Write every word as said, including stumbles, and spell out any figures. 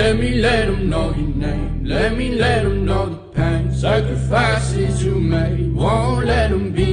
Let me let them know your name. Let me let them know the pain, sacrifices you made. Won't let them be